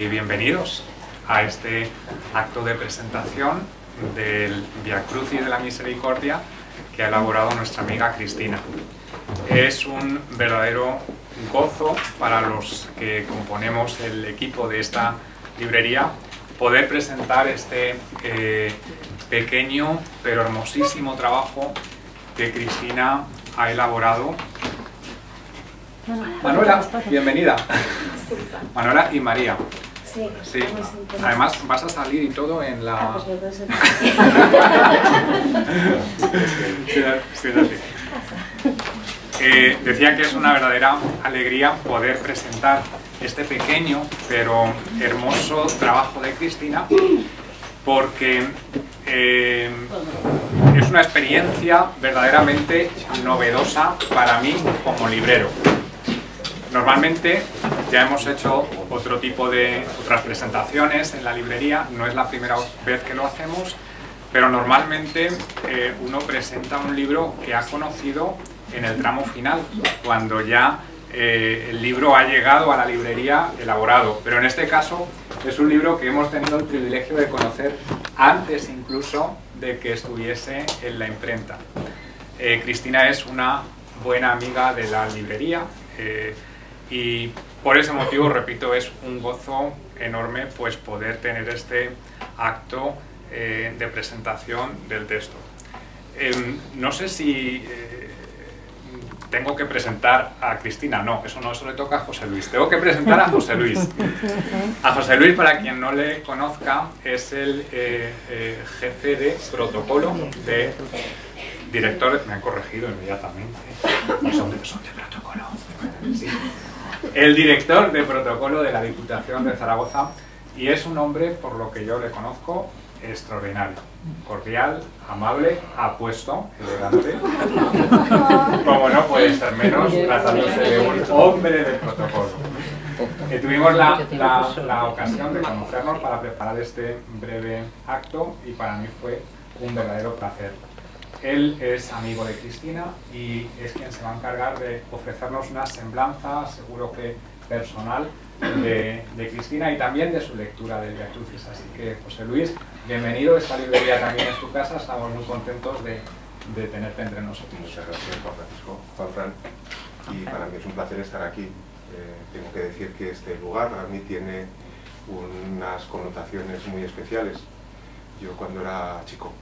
Y bienvenidos a este acto de presentación del Via Crucis de la Misericordia que ha elaborado nuestra amiga Cristina. Es un verdadero gozo para los que componemos el equipo de esta librería poder presentar este pequeño pero hermosísimo trabajo que Cristina ha elaborado. Manuela, bienvenida. Manuela y María. Sí. Además vas a salir y todo en la... Decía que es una verdadera alegría poder presentar este pequeño pero hermoso trabajo de Cristina, porque es una experiencia verdaderamente novedosa para mí como librero. Normalmente ya hemos hecho otras presentaciones en la librería, no es la primera vez que lo hacemos, pero normalmente uno presenta un libro que ha conocido en el tramo final, cuando ya el libro ha llegado a la librería elaborado. Pero en este caso es un libro que hemos tenido el privilegio de conocer antes incluso de que estuviese en la imprenta. Cristina es una buena amiga de la librería, y por ese motivo, repito, es un gozo enorme pues poder tener este acto de presentación del texto. No sé si tengo que presentar a Cristina. No, eso le toca a José Luis. Tengo que presentar a José Luis. A José Luis, para quien no le conozca, es el jefe de protocolo de director. Me han corregido inmediatamente. Son de protocolo. Sí. El director de protocolo de la Diputación de Zaragoza, y es un hombre, por lo que yo le conozco, extraordinario, cordial, amable, apuesto, elegante, como no puede ser menos tratándose de un hombre de protocolo. Tuvimos la ocasión de conocernos para preparar este breve acto y para mí fue un verdadero placer. Él es amigo de Cristina y es quien se va a encargar de ofrecernos una semblanza, seguro que personal, de Cristina y también de su lectura del Via Crucis. Así que, José Luis, bienvenido. Esta librería también es tu casa. Estamos muy contentos de tenerte entre nosotros. Muchas gracias, Juan Francisco, Juanfran. Y para mí es un placer estar aquí. Tengo que decir que este lugar a mí tiene unas connotaciones muy especiales. Yo cuando era chico,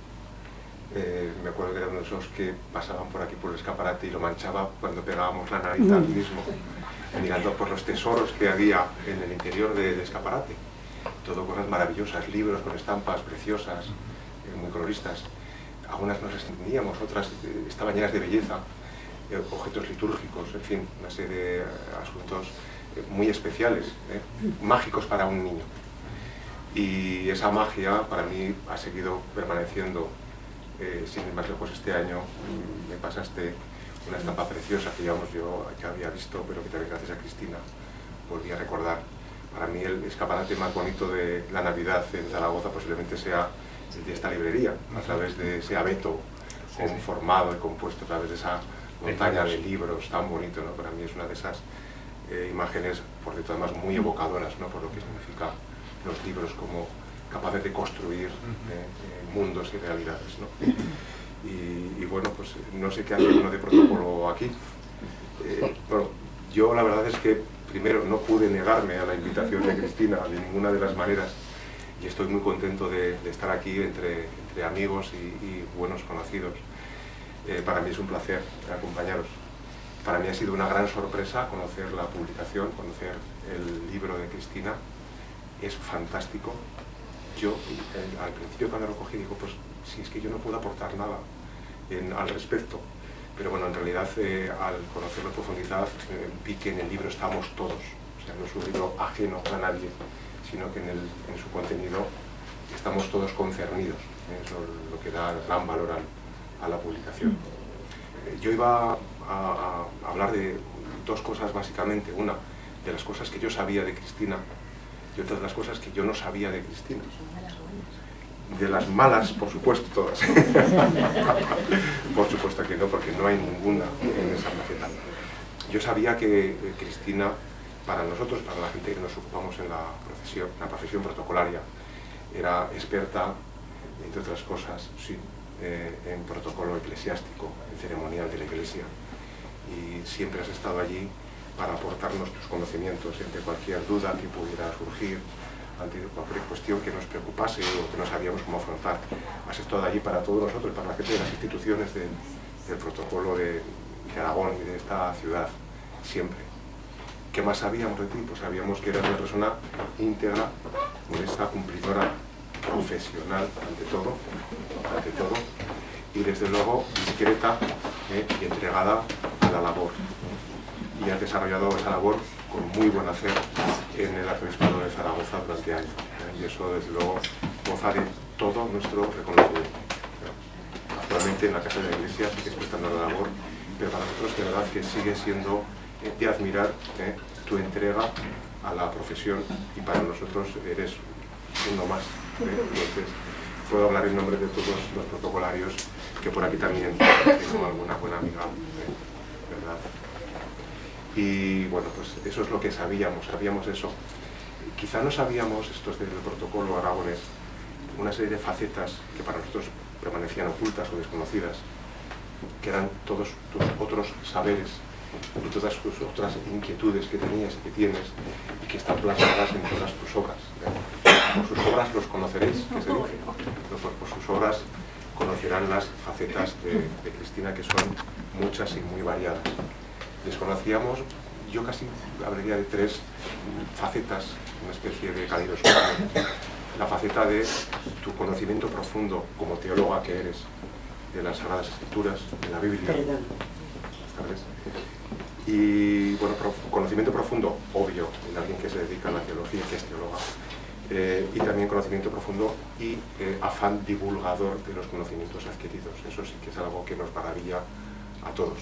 me acuerdo que era uno de esos que pasaban por aquí por el escaparate y lo manchaba cuando pegábamos la nariz al mismo, mirando por los tesoros que había en el interior del escaparate. Todo cosas maravillosas, libros con estampas preciosas, muy coloristas. Algunas nos entendíamos, otras estaban llenas de belleza, objetos litúrgicos, en fin, una serie de asuntos muy especiales, mágicos para un niño. Y esa magia para mí ha seguido permaneciendo. Sin ir más lejos, este año me pasaste una estampa preciosa que yo ya había visto, pero que también gracias a Cristina volví a recordar. Para mí el escaparate más bonito de la Navidad en Zaragoza posiblemente sea el de esta librería, a través de ese abeto conformado y compuesto, a través de esa montaña de libros tan bonito, ¿no? Para mí es una de esas imágenes, por cierto, además muy evocadoras, ¿no? Por lo que significa los libros como capaces de construir mundos y realidades, ¿no? Y bueno, pues no sé qué hace uno de protocolo aquí. Bueno, yo la verdad es que primero no pude negarme a la invitación de Cristina de ninguna de las maneras y estoy muy contento de estar aquí entre amigos y buenos conocidos. Para mí es un placer acompañaros. Para mí ha sido una gran sorpresa conocer la publicación, conocer el libro de Cristina. Es fantástico. Yo al principio cuando lo cogí digo, pues si es que yo no puedo aportar nada al respecto, pero bueno, en realidad al conocerlo en profundidad vi que en el libro estamos todos, o sea, no es un libro ajeno a nadie, sino que en su contenido estamos todos concernidos, eso es lo que da gran valor a la publicación. Yo iba a hablar de dos cosas básicamente, una de las cosas que yo sabía de Cristina y otras de las cosas que yo no sabía de Cristina. De las malas, por supuesto, todas. Por supuesto que no, porque no hay ninguna en esa faceta. Yo sabía que Cristina para nosotros, para la gente que nos ocupamos en la profesión protocolaria, era experta, entre otras cosas, sí, en protocolo eclesiástico, en ceremonial de la Iglesia, y siempre has estado allí para aportarnos tus conocimientos ante cualquier duda que pudiera surgir, ante cualquier cuestión que nos preocupase o que no sabíamos cómo afrontar. Has estado allí para todos nosotros, para la gente de las instituciones del protocolo de Aragón y de esta ciudad, siempre. ¿Qué más sabíamos de ti? Pues sabíamos que eras una persona íntegra, honesta, cumplidora, profesional, ante todo, y desde luego discreta y entregada a la labor. Y has desarrollado esa labor con muy buen hacer en el Arzobispado de Zaragoza durante años. Y eso, desde luego, goza de todo nuestro reconocimiento. Actualmente en la Casa de la Iglesia sigues prestando la labor, pero para nosotros de verdad que sigue siendo de admirar tu entrega a la profesión, y para nosotros eres uno más. Entonces, puedo hablar en nombre de todos los protocolarios, que por aquí también tengo alguna buena amiga, ¿verdad? Y bueno, pues eso es lo que sabíamos eso. Quizá no sabíamos, estos del protocolo aragonés, una serie de facetas que para nosotros permanecían ocultas o desconocidas, que eran todos tus otros saberes y todas tus otras inquietudes que tenías y que tienes, y que están plasmadas en todas tus obras. Por sus obras los conoceréis, que se dice. Por sus obras conocerán las facetas de Cristina, que son muchas y muy variadas. Desconocíamos, yo casi hablaría de 3 facetas, una especie de caleidoscopio. La faceta de tu conocimiento profundo como teóloga que eres, de las Sagradas Escrituras, de la Biblia. ¿Sabes? Y bueno, conocimiento profundo, obvio, en alguien que se dedica a la teología, que es teóloga. Y también conocimiento profundo y afán divulgador de los conocimientos adquiridos. Eso sí que es algo que nos maravilla a todos.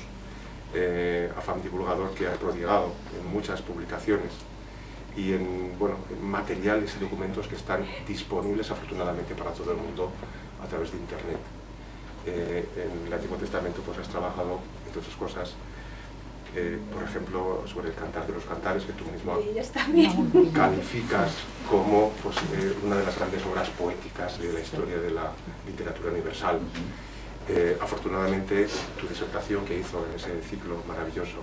Afán divulgador que ha prodigado en muchas publicaciones y en materiales y documentos que están disponibles afortunadamente para todo el mundo a través de Internet. En el Antiguo Testamento pues has trabajado, entre otras cosas, por ejemplo, sobre el Cantar de los Cantares, que tú mismo calificas como una de las grandes obras poéticas de la historia de la literatura universal. Afortunadamente, tu disertación que hizo en ese ciclo maravilloso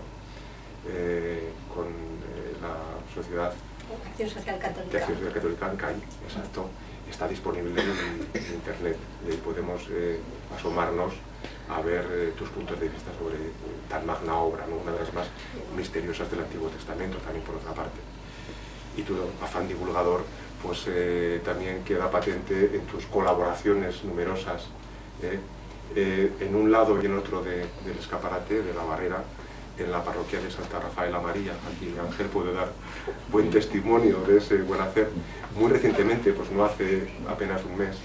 con la Sociedad de Acción Social Católica, CAI, exacto, está disponible en Internet. Podemos asomarnos a ver tus puntos de vista sobre tan magna obra, ¿no? Una de las más misteriosas del Antiguo Testamento, también por otra parte. Y tu afán divulgador pues también queda patente en tus colaboraciones numerosas, en un lado y en otro del escaparate, de la barrera, en la parroquia de Santa Rafaela María. Aquí Ángel puede dar buen testimonio de ese buen hacer. Muy recientemente, pues no hace apenas un mes,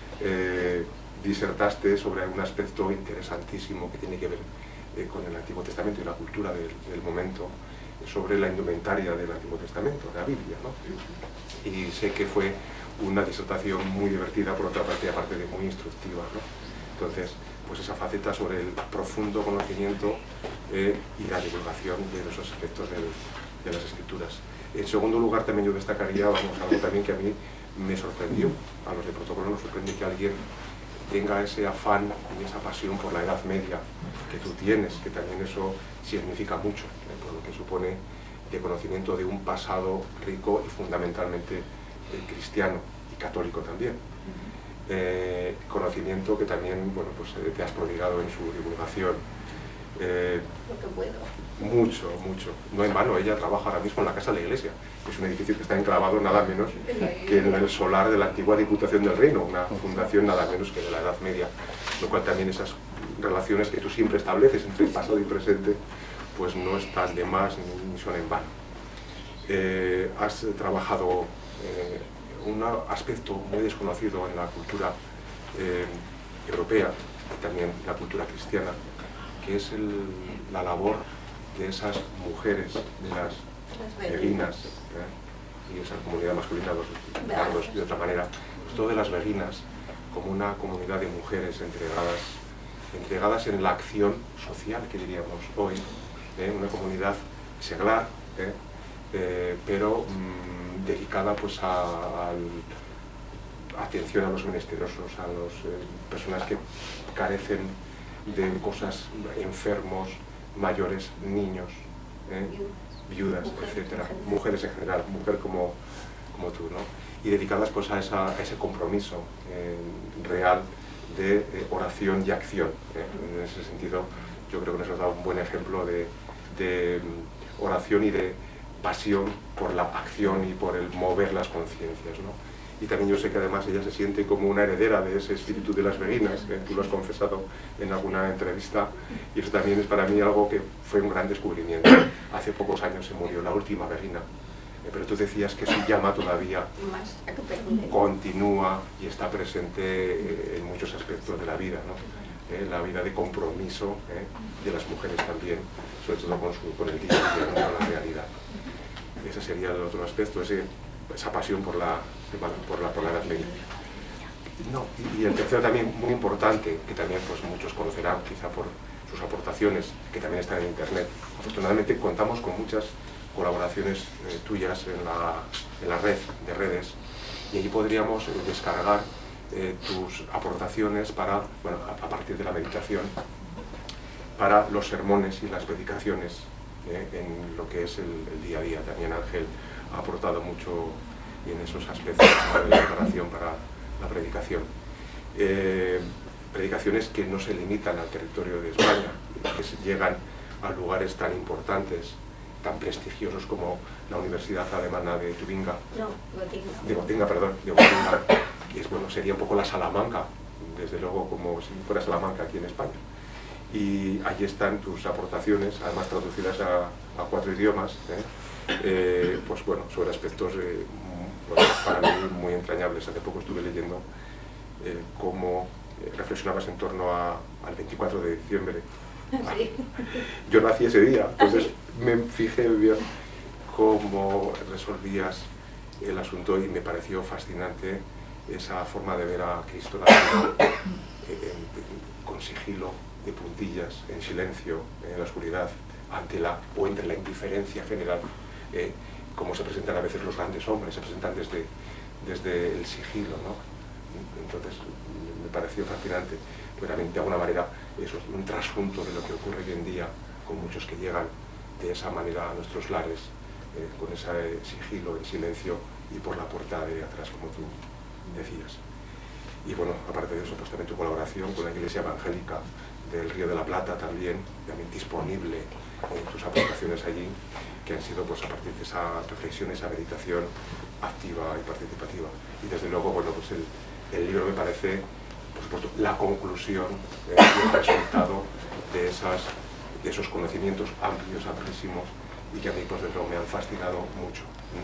disertaste sobre un aspecto interesantísimo que tiene que ver con el Antiguo Testamento y la cultura del momento, sobre la indumentaria del Antiguo Testamento, de la Biblia, ¿no? Y sé que fue una disertación muy divertida, por otra parte, aparte de muy instructiva, ¿no? Entonces, pues esa faceta sobre el profundo conocimiento y la divulgación de los aspectos de las Escrituras. En segundo lugar, también yo destacaría algo también que a mí me sorprendió. A los de protocolo nos sorprende que alguien tenga ese afán y esa pasión por la Edad Media que tú tienes, que también eso significa mucho, por lo que supone de conocimiento de un pasado rico y fundamentalmente cristiano y católico también. Conocimiento que también te has prodigado en su divulgación. Lo que puedo. Mucho. No en vano, ella trabaja ahora mismo en la Casa de la Iglesia. Es un edificio que está enclavado nada menos que en el solar de la antigua Diputación del Reino, una fundación nada menos que de la Edad Media, lo cual también esas relaciones que tú siempre estableces entre el pasado y presente pues no están de más ni son en vano. Has trabajado un aspecto muy desconocido en la cultura europea y también la cultura cristiana, que es la labor de esas mujeres, de las beguinas, y esa comunidad masculina, de otra manera, todo de las beguinas como una comunidad de mujeres entregadas en la acción social, que diríamos hoy, una comunidad seglar, pero dedicada pues a atención a los menesterosos, a las personas que carecen de cosas, enfermos, mayores, niños, viudas, etcétera, mujeres en general, mujer como tú, ¿no? Y dedicadas pues a ese compromiso real de oración y acción. En ese sentido, yo creo que nos ha dado un buen ejemplo de oración y de pasión por la acción y por el mover las conciencias, ¿no? Y también yo sé que además ella se siente como una heredera de ese espíritu de las beguinas, tú lo has confesado en alguna entrevista, y eso también es para mí algo que fue un gran descubrimiento. Hace pocos años se murió la última beguina, pero tú decías que su llama todavía continúa y está presente en muchos aspectos de la vida, ¿no? La vida de compromiso de las mujeres también, sobre todo con el día a día, con la realidad. Ese sería el otro aspecto, esa pasión por la Edad Media. No, y el tercero también muy importante, que también pues muchos conocerán quizá por sus aportaciones, que también están en internet. Afortunadamente contamos con muchas colaboraciones tuyas en la red de redes, y allí podríamos descargar tus aportaciones para, bueno, a partir de la meditación, para los sermones y las predicaciones en lo que es el día a día. También Ángel ha aportado mucho en esos aspectos de la preparación para la predicación. Predicaciones que no se limitan al territorio de España, que llegan a lugares tan importantes, tan prestigiosos como la Universidad Alemana de Tubinga. No, Gotinga. De Gotinga, perdón, de Gotinga, que es, bueno, sería un poco la Salamanca, desde luego como si fuera Salamanca aquí en España. Y allí están tus aportaciones, además traducidas a 4 idiomas, pues bueno, sobre aspectos para mí muy entrañables. Hace poco estuve leyendo cómo reflexionabas en torno al 24 de diciembre. Sí. Yo nací ese día, entonces me fijé bien cómo resolvías el asunto y me pareció fascinante esa forma de ver a Cristo nacido con sigilo, de puntillas, en silencio, en la oscuridad, o entre la indiferencia general, como se presentan a veces los grandes hombres, se presentan desde el sigilo, ¿no? Entonces me pareció fascinante, pero también de alguna manera eso es un trasunto de lo que ocurre hoy en día con muchos que llegan de esa manera a nuestros lares, con ese sigilo, en silencio y por la puerta de atrás, como tú decías. Y bueno, aparte de eso, pues también tu colaboración con la Iglesia Evangélica del Río de la Plata también disponible en tus aportaciones allí, que han sido pues a partir de esa reflexión, esa meditación activa y participativa. Y desde luego, bueno, pues el libro me parece, por supuesto, la conclusión y el resultado de esos conocimientos amplios, amplísimos, y que a mí pues desde luego me han fascinado mucho.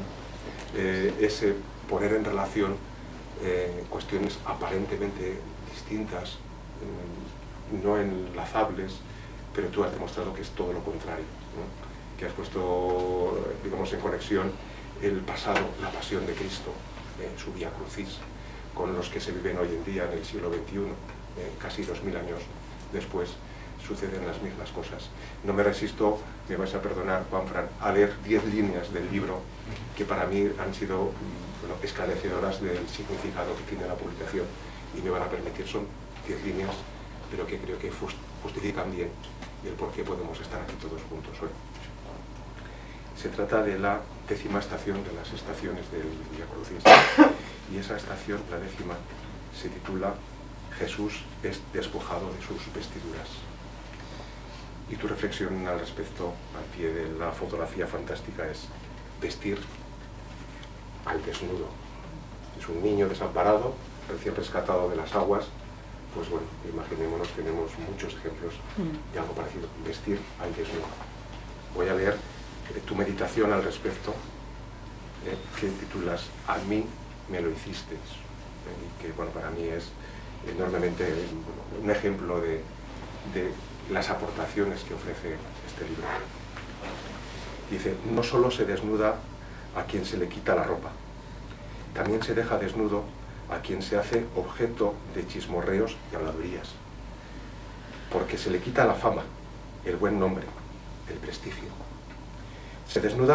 Ese poner en relación cuestiones aparentemente distintas, no enlazables, pero tú has demostrado que es todo lo contrario, ¿no? Que has puesto, digamos, en conexión el pasado, la pasión de Cristo, su vía crucis, con los que se viven hoy en día en el siglo XXI, casi 2000 años después, suceden las mismas cosas. No me resisto, me vais a perdonar, Juanfran, a leer 10 líneas del libro que para mí han sido esclarecedoras del significado que tiene la publicación, y me van a permitir, son 10 líneas, pero que creo que justifican bien el por qué podemos estar aquí todos juntos hoy. Se trata de la 10ª estación de las estaciones del Vía Crucis, y esa estación, la 10ª, se titula Jesús es despojado de sus vestiduras. Y tu reflexión al respecto, al pie de la fotografía fantástica, es vestir al desnudo. Es un niño desamparado, recién rescatado de las aguas. Pues bueno, imaginémonos, tenemos muchos ejemplos de algo parecido, vestir al desnudo. Voy a leer tu meditación al respecto, que titulas A mí me lo hicisteis, y que bueno, para mí es enormemente un ejemplo de las aportaciones que ofrece este libro. Dice, no solo se desnuda a quien se le quita la ropa, también se deja desnudo a quien se hace objeto de chismorreos y habladurías, porque se le quita la fama, el buen nombre, el prestigio. Se desnuda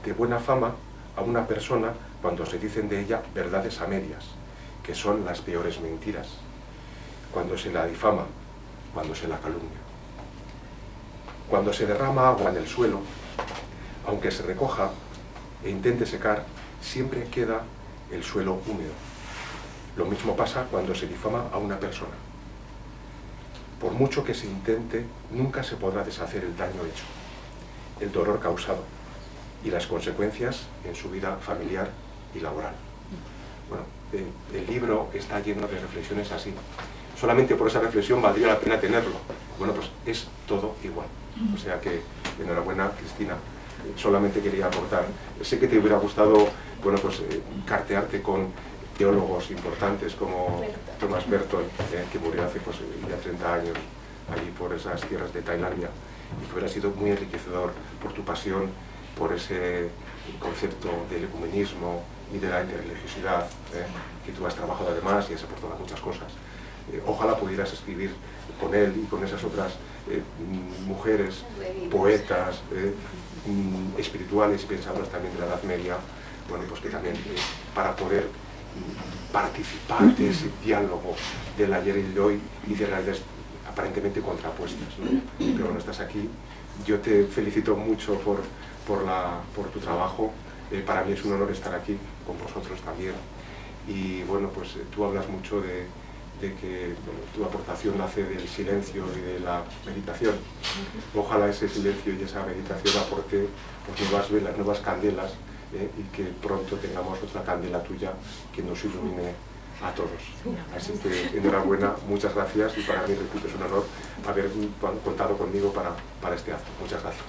de buena fama a una persona cuando se dicen de ella verdades a medias, que son las peores mentiras, cuando se la difama, cuando se la calumnia. Cuando se derrama agua en el suelo, aunque se recoja e intente secar, siempre queda el suelo húmedo. Lo mismo pasa cuando se difama a una persona. Por mucho que se intente, nunca se podrá deshacer el daño hecho, el dolor causado y las consecuencias en su vida familiar y laboral. Bueno, el libro está lleno de reflexiones así. Solamente por esa reflexión valdría la pena tenerlo. Bueno, pues es todo igual. O sea que, enhorabuena, Cristina. Solamente quería aportar. Sé que te hubiera gustado, bueno, pues cartearte con teólogos importantes como Thomas Merton, que murió hace pues, ya 30 años allí por esas tierras de Tailandia, y que hubiera sido muy enriquecedor por tu pasión, por ese concepto del ecumenismo y de la interreligiosidad, que tú has trabajado además y has aportado muchas cosas. Ojalá pudieras escribir con él y con esas otras mujeres, poetas, espirituales y pensadoras también de la Edad Media, bueno, pues que también para poder participar de ese diálogo del ayer y el hoy y de realidades aparentemente contrapuestas, ¿no? Pero bueno, estás aquí. Yo te felicito mucho por tu trabajo. Para mí es un honor estar aquí con vosotros también. Y bueno, pues tú hablas mucho de que bueno, tu aportación nace del silencio y de la meditación. Ojalá ese silencio y esa meditación aporte pues, nuevas velas, nuevas candelas, y que pronto tengamos otra candela tuya que nos ilumine a todos. Así que enhorabuena, muchas gracias, y para mí, repito, es un honor haber contado conmigo para este acto. Muchas gracias.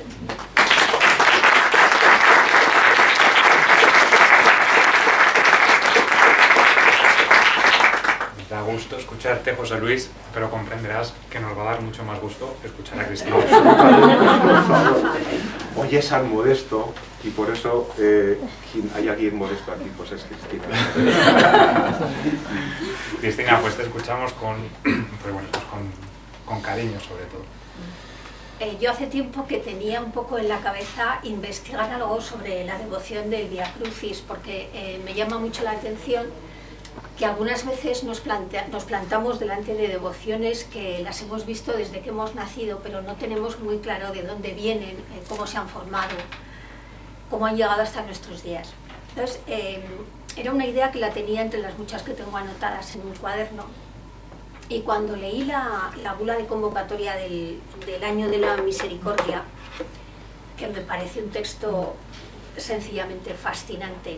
Da gusto escucharte, José Luis, pero comprenderás que nos va a dar mucho más gusto escuchar a Cristina. Por favor. Hoy es San Modesto y por eso hay alguien modesto aquí, pues es Cristina. Cristina, pues te escuchamos con cariño sobre todo. Yo hace tiempo que tenía un poco en la cabeza investigar algo sobre la devoción del Vía Crucis, porque me llama mucho la atención que algunas veces nos plantamos delante de devociones que las hemos visto desde que hemos nacido, pero no tenemos muy claro de dónde vienen, cómo se han formado, cómo han llegado hasta nuestros días. Entonces, era una idea que la tenía entre las muchas que tengo anotadas en un cuaderno, y cuando leí la bula de convocatoria del Año de la Misericordia, que me parece un texto sencillamente fascinante,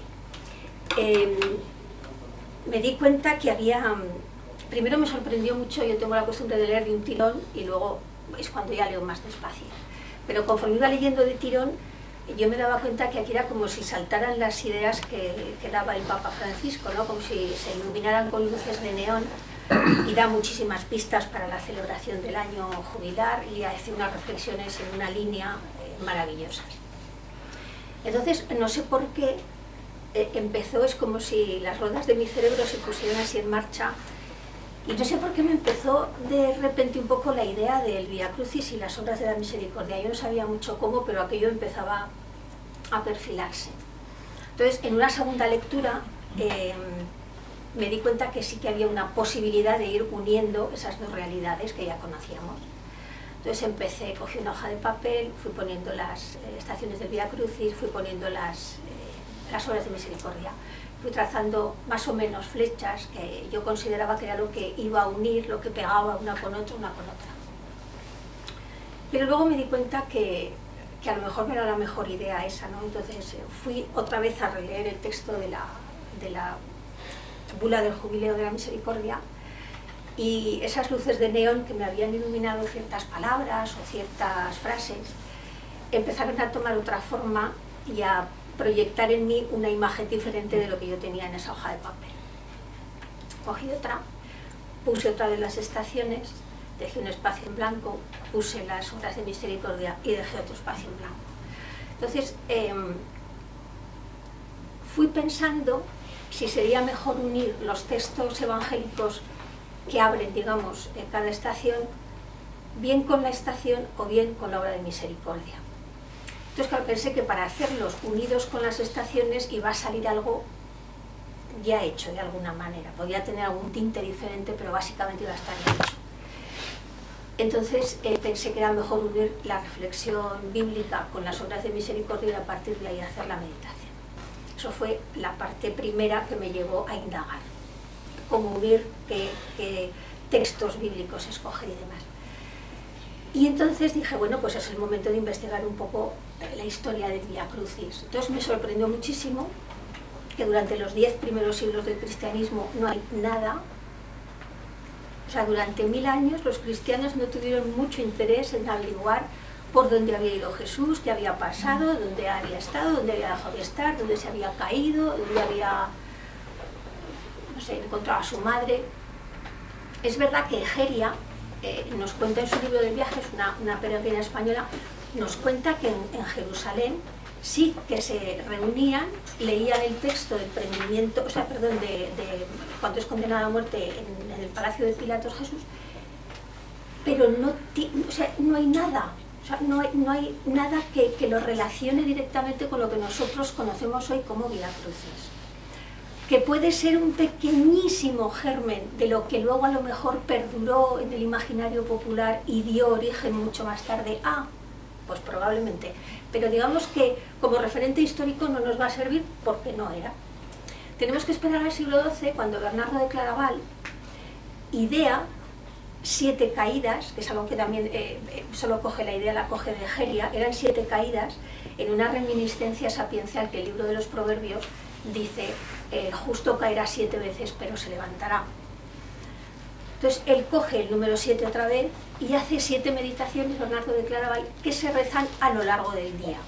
me di cuenta que había... Primero me sorprendió mucho, yo tengo la costumbre de leer de un tirón y luego es cuando ya leo más despacio. Pero conforme iba leyendo de tirón, yo me daba cuenta que aquí era como si saltaran las ideas que daba el Papa Francisco, ¿no? Como si se iluminaran con luces de neón, y da muchísimas pistas para la celebración del año jubilar y hace unas reflexiones en una línea maravillosas. Entonces, no sé por qué empezó, es como si las ruedas de mi cerebro se pusieran así en marcha, y no sé por qué me empezó de repente un poco la idea del Vía Crucis y las obras de la misericordia. Yo no sabía mucho cómo, pero aquello empezaba a perfilarse. Entonces, en una segunda lectura me di cuenta que sí que había una posibilidad de ir uniendo esas dos realidades que ya conocíamos. Entonces cogí una hoja de papel, fui poniendo las estaciones del Vía Crucis, fui poniendo las obras de misericordia, fui trazando más o menos flechas que yo consideraba que era lo que iba a unir, lo que pegaba una con otra, una con otra. Pero luego me di cuenta que a lo mejor no era la mejor idea esa, ¿no? Entonces fui otra vez a releer el texto de la bula del Jubileo de la Misericordia, y esas luces de neón que me habían iluminado ciertas palabras o ciertas frases empezaron a tomar otra forma y a proyectar en mí una imagen diferente de lo que yo tenía en esa hoja de papel. Cogí otra, puse otra de las estaciones, dejé un espacio en blanco, puse las obras de misericordia y dejé otro espacio en blanco. Entonces fui pensando si sería mejor unir los textos evangélicos que abren, digamos, cada estación, bien con la estación o bien con la obra de misericordia. Entonces, claro, pensé que para hacerlos unidos con las estaciones iba a salir algo ya hecho de alguna manera. Podía tener algún tinte diferente, pero básicamente iba a estar hecho. Entonces pensé que era mejor unir la reflexión bíblica con las obras de misericordia y a partir de ahí hacer la meditación. Eso fue la parte primera que me llevó a indagar, cómo unir, qué textos bíblicos escoger y demás. Y entonces dije, bueno, pues es el momento de investigar un poco la historia del Vía Crucis. Entonces me sorprendió muchísimo que durante los 10 primeros siglos del cristianismo no hay nada. O sea, durante 1000 años los cristianos no tuvieron mucho interés en averiguar por dónde había ido Jesús, qué había pasado, dónde había estado, dónde había dejado de estar, dónde se había caído, dónde había, no sé, encontrado a su madre. Es verdad que Egeria nos cuenta en su libro de viajes, una peregrina española, nos cuenta que en Jerusalén sí que se reunían, leían el texto del prendimiento, o sea, perdón, de cuando es condenado a muerte en el palacio de Pilatos Jesús, pero no hay nada, o sea, no hay nada que lo relacione directamente con lo que nosotros conocemos hoy como Vía Crucis, que puede ser un pequeñísimo germen de lo que luego a lo mejor perduró en el imaginario popular y dio origen mucho más tarde a, pues probablemente, pero digamos que como referente histórico no nos va a servir porque no era. Tenemos que esperar al siglo XII cuando Bernardo de Claraval idea 7 caídas, que es algo que también solo coge la idea, la coge de Egeria, eran 7 caídas en una reminiscencia sapiencial que el libro de los Proverbios dice, justo caerá 7 veces pero se levantará. Entonces él coge el número 7 otra vez y hace 7 meditaciones, Bernardo de Claraval, que se rezan a lo largo del día.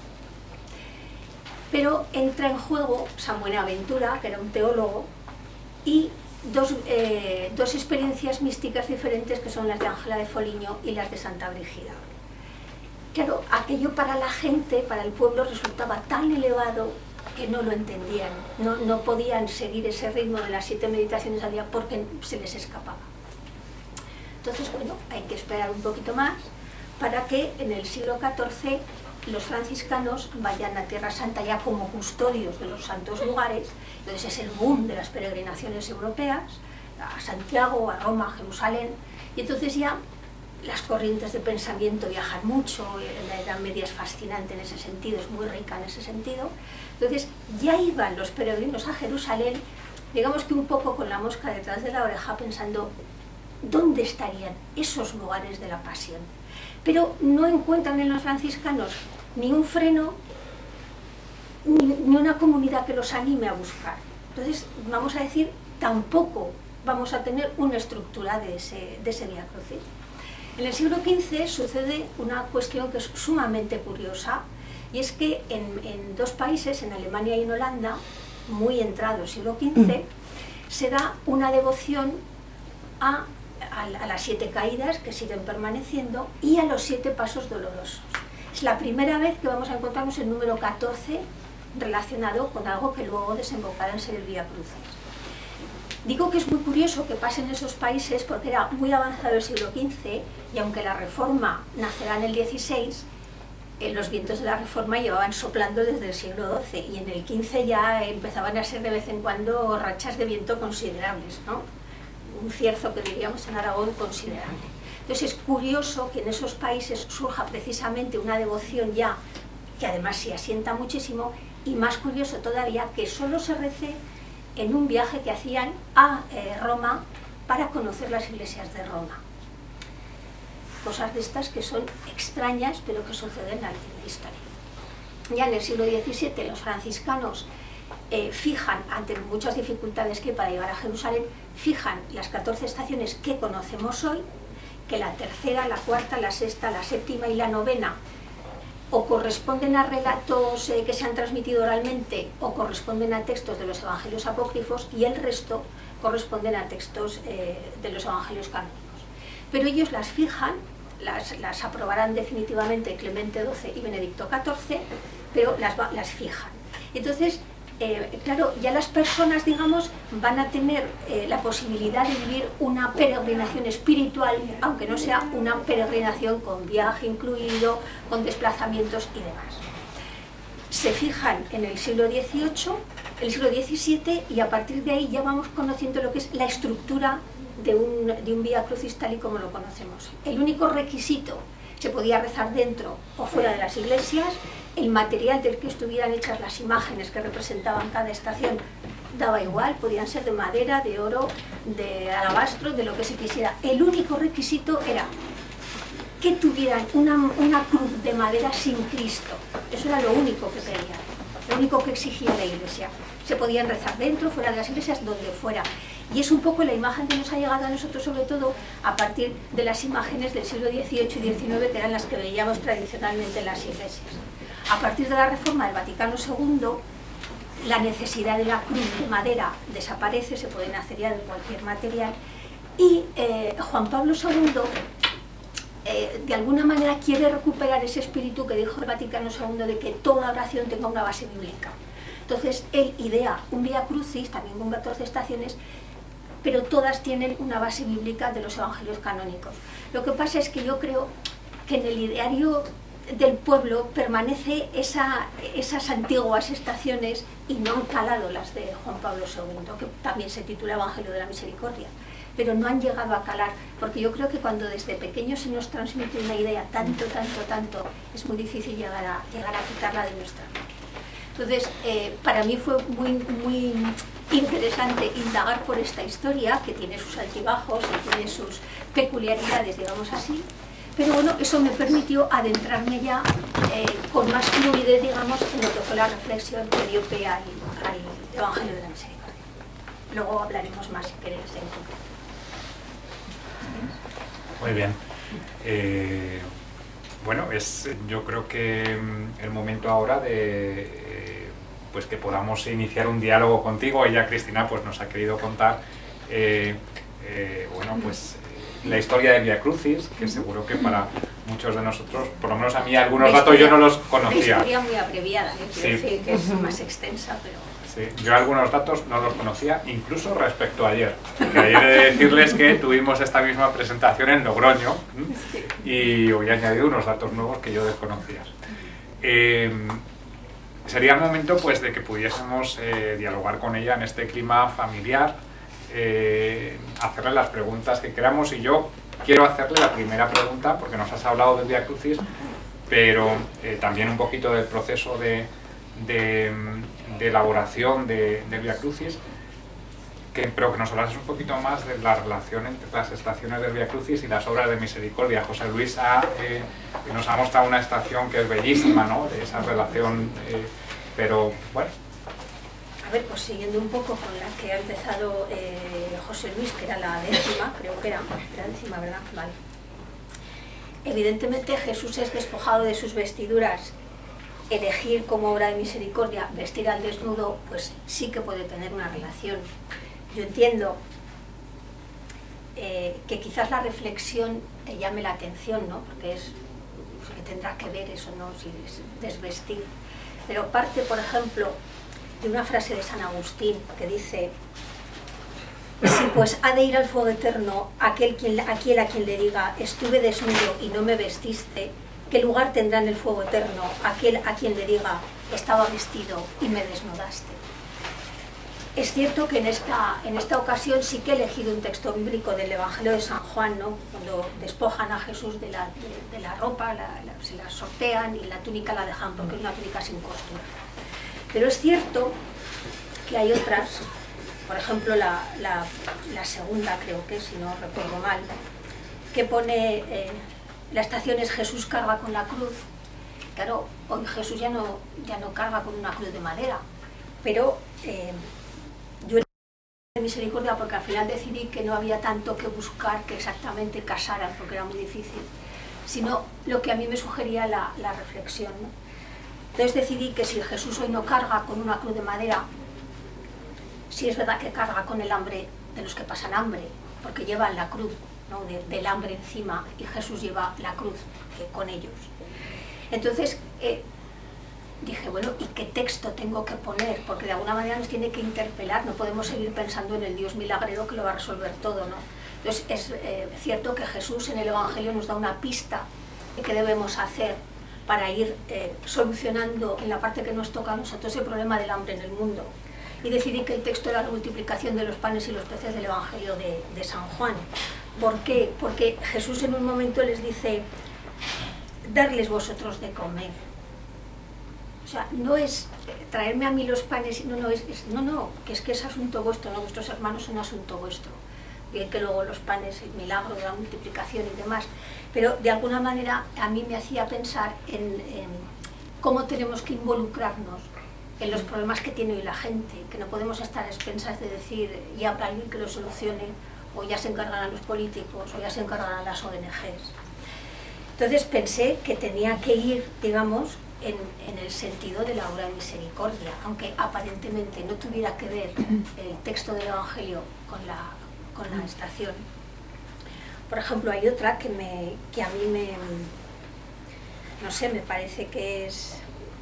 Pero entra en juego San Buenaventura, que era un teólogo, y dos experiencias místicas diferentes que son las de Ángela de Foligno y las de Santa Brígida. Claro, aquello para la gente, para el pueblo, resultaba tan elevado que no lo entendían, no podían seguir ese ritmo de las 7 meditaciones al día porque se les escapaba. Entonces, bueno, hay que esperar un poquito más para que en el siglo XIV los franciscanos vayan a Tierra Santa ya como custodios de los santos lugares. Entonces es el boom de las peregrinaciones europeas, a Santiago, a Roma, a Jerusalén, y entonces ya las corrientes de pensamiento viajan mucho, la Edad Media es fascinante en ese sentido, es muy rica en ese sentido. Entonces ya iban los peregrinos a Jerusalén, digamos que un poco con la mosca detrás de la oreja, pensando ¿dónde estarían esos lugares de la pasión? Pero no encuentran en los franciscanos ni un freno, ni una comunidad que los anime a buscar. Entonces, vamos a decir, tampoco vamos a tener una estructura de ese Vía Crucis. En el siglo XV sucede una cuestión que es sumamente curiosa, y es que en 2 países, en Alemania y en Holanda, muy entrado el siglo XV, se da una devoción a las 7 caídas que siguen permaneciendo y a los 7 pasos dolorosos. Es la primera vez que vamos a encontrarnos el número 14 relacionado con algo que luego desembocará en ser el Vía Crucis. Digo que es muy curioso que pase en esos países porque era muy avanzado el siglo XV y aunque la Reforma nacerá en el XVI, los vientos de la Reforma llevaban soplando desde el siglo XII y en el XV ya empezaban a ser de vez en cuando rachas de viento considerables, ¿no? Un cierzo que diríamos en Aragón considerable. Entonces es curioso que en esos países surja precisamente una devoción ya que además se asienta muchísimo, y más curioso todavía que solo se rece en un viaje que hacían a Roma para conocer las iglesias de Roma. Cosas de estas que son extrañas pero que suceden en la historia. Ya en el siglo XVII los franciscanos fijan, ante muchas dificultades que hay para llegar a Jerusalén, fijan las 14 estaciones que conocemos hoy, que la tercera, la cuarta, la sexta, la séptima y la novena o corresponden a relatos que se han transmitido oralmente o corresponden a textos de los evangelios apócrifos, y el resto corresponden a textos de los evangelios canónicos. Pero ellos las fijan, las aprobarán definitivamente Clemente XII y Benedicto XIV, pero las fijan. Entonces, claro, ya las personas, digamos, van a tener la posibilidad de vivir una peregrinación espiritual, aunque no sea una peregrinación con viaje incluido, con desplazamientos y demás. se fijan en el siglo XVIII, el siglo XVII, y a partir de ahí ya vamos conociendo lo que es la estructura de un Vía Crucis tal y como lo conocemos. El único requisito: se podía rezar dentro o fuera de las iglesias, el material del que estuvieran hechas las imágenes que representaban cada estación daba igual, podían ser de madera, de oro, de alabastro, de lo que se quisiera. El único requisito era que tuvieran una cruz de madera sin Cristo. Eso era lo único que pedían, lo único que exigía la iglesia. Se podían rezar dentro, fuera de las iglesias, donde fuera. Y es un poco la imagen que nos ha llegado a nosotros, sobre todo a partir de las imágenes del siglo XVIII y XIX, que eran las que veíamos tradicionalmente en las iglesias. A partir de la reforma del Vaticano II, la necesidad de la cruz de madera desaparece, se pueden hacer ya de cualquier material, y Juan Pablo II de alguna manera quiere recuperar ese espíritu que dijo el Vaticano II de que toda oración tenga una base bíblica. Entonces él idea un Vía Crucis, también con 14 estaciones, pero todas tienen una base bíblica de los evangelios canónicos. Lo que pasa es que yo creo que en el ideario del pueblo permanece esas antiguas estaciones y no han calado las de Juan Pablo II, que también se titula Evangelio de la Misericordia, pero no han llegado a calar, porque yo creo que cuando desde pequeños se nos transmite una idea tanto, es muy difícil llegar a quitarla de nuestra mente. Entonces, para mí fue muy interesante indagar por esta historia, que tiene sus altibajos y tiene sus peculiaridades, digamos así, pero bueno, eso me permitió adentrarme ya con más fluidez, digamos, en lo que fue la reflexión que dio pie al Evangelio de la Misericordia. Luego hablaremos más, si queréis, en concreto. Muy bien. Bueno, yo creo que el momento ahora de pues que podamos iniciar un diálogo contigo. Ella, Cristina, pues nos ha querido contar bueno, pues la historia del Vía Crucis, que seguro que para muchos de nosotros, por lo menos a mí, algunos datos yo no los conocía. Una historia muy abreviada, quiero decir que es más extensa, pero... Sí, yo algunos datos no los conocía, incluso respecto a ayer. Porque ayer he de decirles que tuvimos esta misma presentación en Logroño y hoy he añadido unos datos nuevos que yo desconocía. Sería el momento pues de que pudiésemos dialogar con ella en este clima familiar, hacerle las preguntas que queramos, y yo quiero hacerle la primera pregunta porque nos has hablado del Vía Crucis, pero también un poquito del proceso de elaboración del Vía Crucis, pero que nos hablases un poquito más de la relación entre las estaciones del Vía Crucis y las obras de misericordia. José Luis nos ha mostrado una estación que es bellísima, ¿no?, de esa relación, pero bueno. A ver, pues siguiendo un poco con la que ha empezado José Luis, que era la 10ª, creo que era la 10ª, ¿verdad? Vale. Evidentemente Jesús es despojado de sus vestiduras. Elegir como obra de misericordia vestir al desnudo, pues sí que puede tener una relación. Yo entiendo que quizás la reflexión te llame la atención, ¿no?, porque es que tendrá que ver eso, ¿no?, si es desvestir. Pero parte, por ejemplo, de una frase de San Agustín que dice: si pues ha de ir al fuego eterno aquel a quien le diga estuve desnudo y no me vestiste, ¿qué lugar tendrá en el fuego eterno aquel a quien le diga estaba vestido y me desnudaste? Es cierto que en esta ocasión sí que he elegido un texto bíblico del Evangelio de San Juan, ¿no?, cuando despojan a Jesús de la ropa, se la sortean y la túnica la dejan porque es una túnica sin costura. Pero es cierto que hay otras, por ejemplo la segunda, creo que, si no recuerdo mal, que pone... la estación es Jesús carga con la cruz. Claro, hoy Jesús ya no carga con una cruz de madera, pero yo de misericordia porque al final decidí que no había tanto que buscar que exactamente casaran, porque era muy difícil, sino lo que a mí me sugería la reflexión, ¿no? Entonces decidí que si Jesús hoy no carga con una cruz de madera, sí es verdad que carga con el hambre de los que pasan hambre, porque llevan la cruz, ¿no?, del hambre encima, y Jesús lleva la cruz con ellos. Entonces dije, bueno, ¿y qué texto tengo que poner? Porque de alguna manera nos tiene que interpelar, no podemos seguir pensando en el Dios milagrero que lo va a resolver todo, ¿no? Entonces es cierto que Jesús en el Evangelio nos da una pista de qué debemos hacer para ir solucionando en la parte que nos toca a nosotros el problema del hambre en el mundo. Y decidí que el texto era la multiplicación de los panes y los peces del Evangelio de San Juan. ¿Por qué? Porque Jesús en un momento les dice, darles vosotros de comer. O sea, no es traerme a mí los panes, no, que es asunto vuestro, no, vuestros hermanos son asunto vuestro. Bien que luego los panes, el milagro de la multiplicación y demás, pero de alguna manera a mí me hacía pensar en cómo tenemos que involucrarnos en los problemas que tiene hoy la gente, que no podemos estar a expensas de decir, ya habrá alguien que lo solucione, o ya se encargarán los políticos, o ya se encargarán las ONGs. Entonces pensé que tenía que ir, digamos, en el sentido de la obra de misericordia, aunque aparentemente no tuviera que ver el texto del Evangelio con la estación. Por ejemplo, hay otra que a mí no sé, me parece que es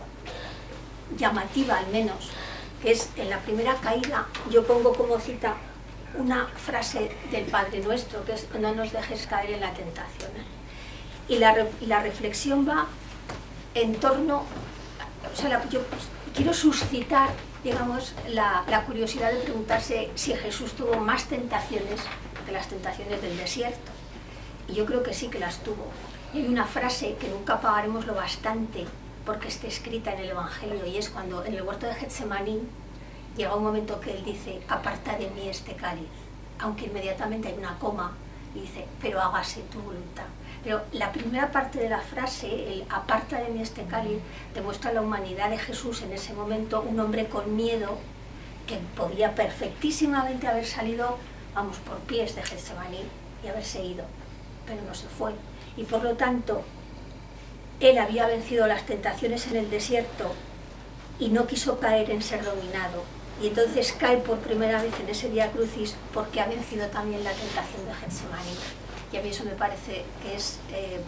llamativa al menos, que es en la primera caída, yo pongo como cita una frase del Padre Nuestro, que es no nos dejes caer en la tentación. Y la reflexión va en torno, o sea, yo quiero suscitar, digamos, la curiosidad de preguntarse si Jesús tuvo más tentaciones que las tentaciones del desierto. Y yo creo que sí que las tuvo. Y hay una frase que nunca pagaremos lo bastante porque está escrita en el Evangelio, y es cuando en el huerto de Getsemaní llega un momento que él dice, aparta de mí este cáliz, aunque inmediatamente hay una coma y dice, pero hágase tu voluntad. Pero la primera parte de la frase, el aparta de mí este cáliz, demuestra la humanidad de Jesús en ese momento, un hombre con miedo que podía perfectísimamente haber salido, vamos, por pies de Getsemaní y haberse ido, pero no se fue. Y por lo tanto, él había vencido las tentaciones en el desierto y no quiso caer en ser dominado. Y entonces cae por primera vez en ese Vía Crucis porque ha vencido también la tentación de Getsemaní. Y a mí eso me parece que es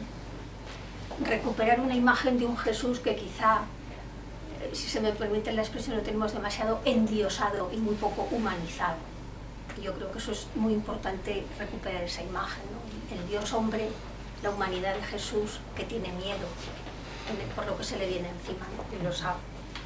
recuperar una imagen de un Jesús que quizá, si se me permite la expresión, lo tenemos demasiado endiosado y muy poco humanizado. Y yo creo que eso es muy importante, recuperar esa imagen, ¿no? El Dios hombre, la humanidad de Jesús, que tiene miedo por lo que se le viene encima, ¿no? Y lo sabe.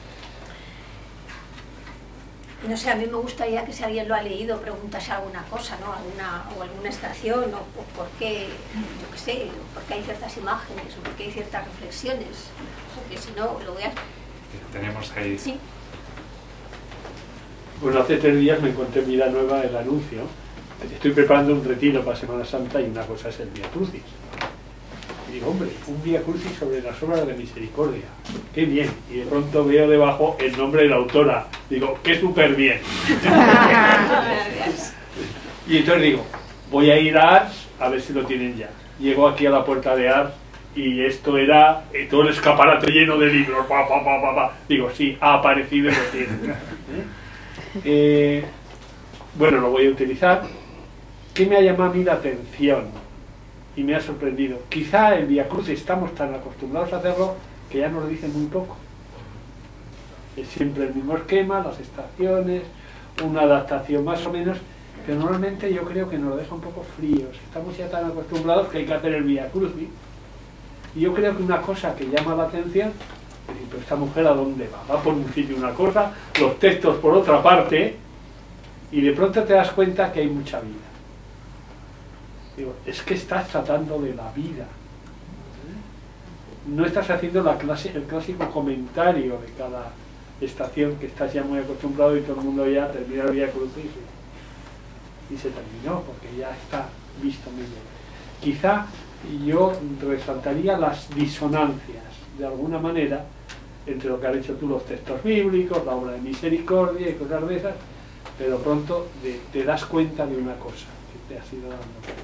No sé, a mí me gustaría que si alguien lo ha leído preguntase alguna cosa, ¿no? Alguna estación, o por qué, yo qué sé, por qué hay ciertas imágenes, o por qué hay ciertas reflexiones, porque si no, lo voy a... Tenemos ahí... Sí. Bueno, hace 3 días me encontré en Villanueva el anuncio. Estoy preparando un retiro para Semana Santa y una cosa es el Vía Crucis. Y digo, hombre, un Vía Crucis sobre las obras de misericordia. ¡Qué bien! Y de pronto veo debajo el nombre de la autora. Digo, ¡qué súper bien! Y entonces digo, voy a ir a Ars a ver si lo tienen ya. Llego aquí a la puerta de Ars y esto era todo el escaparate lleno de libros. Digo, sí, ha aparecido y lo tienen. Bueno, lo voy a utilizar. ¿Qué me ha llamado a mí la atención? Y me ha sorprendido. Quizá el Vía Crucis estamos tan acostumbrados a hacerlo que ya nos dicen muy poco. Es siempre el mismo esquema, las estaciones, una adaptación más o menos, pero normalmente yo creo que nos lo deja un poco fríos. Estamos ya tan acostumbrados que hay que hacer el Vía Crucis. Y yo creo que una cosa que llama la atención es decir, pero esta mujer ¿a dónde va? Va por un sitio una cosa, los textos por otra parte, y de pronto te das cuenta que hay mucha vida. Digo, es que estás tratando de la vida. No estás haciendo el clásico comentario de cada estación, que estás ya muy acostumbrado y todo el mundo ya termina el Vía Crucis y se terminó, porque ya está visto muy bien. Quizá yo resaltaría las disonancias, de alguna manera, entre lo que has hecho tú, los textos bíblicos, la obra de misericordia y cosas de esas, pero pronto te das cuenta de una cosa que te has ido dando cuenta,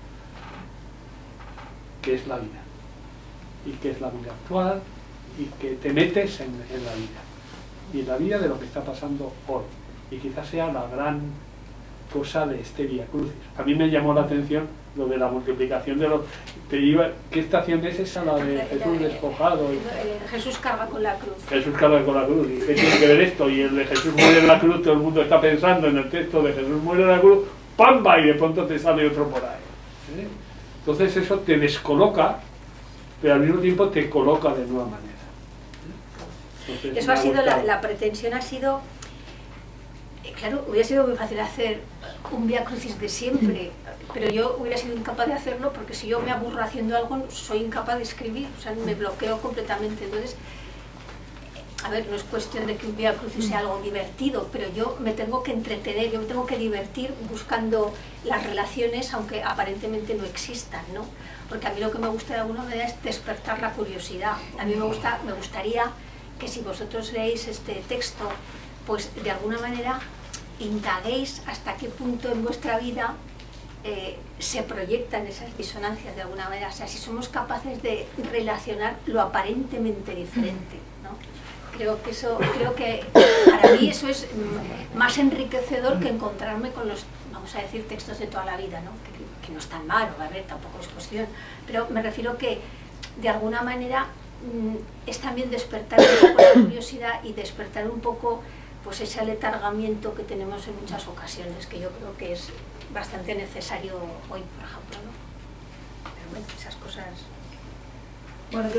que es la vida, y que es la vida actual, y que te metes en la vida, y en la vida de lo que está pasando hoy, y quizás sea la gran cosa de este Vía Crucis. A mí me llamó la atención lo de la multiplicación de los... ¿Qué estación es esa, la de Jesús despojado? Jesús carga con la cruz. Jesús carga con la cruz. ¿Y qué tiene que ver esto? Y el de Jesús muere en la cruz, todo el mundo está pensando en el texto de Jesús muere en la cruz, ¡pamba! Y de pronto te sale otro por ahí. Entonces eso te descoloca pero al mismo tiempo te coloca de nueva manera. Entonces, eso ha sido, la pretensión ha sido, claro, hubiera sido muy fácil hacer un Vía Crucis de siempre, pero yo hubiera sido incapaz de hacerlo porque si yo me aburro haciendo algo, soy incapaz de escribir, o sea, me bloqueo completamente. Entonces, a ver, no es cuestión de que un Vía Crucis sea algo divertido, pero yo me tengo que entretener, yo me tengo que divertir buscando las relaciones, aunque aparentemente no existan, ¿no? Porque a mí lo que me gusta de alguna manera es despertar la curiosidad. A mí me gustaría que si vosotros leéis este texto, pues de alguna manera indaguéis hasta qué punto en vuestra vida se proyectan esas disonancias de alguna manera. O sea, si somos capaces de relacionar lo aparentemente diferente, ¿no? Creo que para mí eso es más enriquecedor que encontrarme con los, vamos a decir, textos de toda la vida, ¿no? Que no es tan malo, a ver, tampoco es cuestión, pero me refiero que de alguna manera es también despertar un poco la curiosidad y despertar un poco pues ese aletargamiento que tenemos en muchas ocasiones, que yo creo que es bastante necesario hoy, por ejemplo, ¿no? Pero bueno, esas cosas... Bueno,